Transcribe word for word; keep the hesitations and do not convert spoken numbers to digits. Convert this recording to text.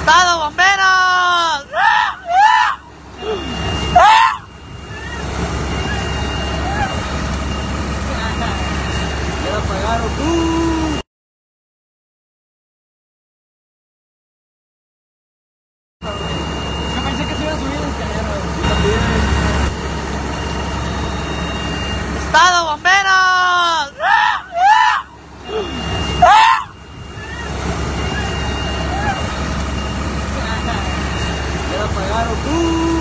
¡Estado bomberos! Ya apagaron tú. Yo pensé que se iba a subir el escalera. Yo también. ¡Estado bomberos! Ya apagaron tú.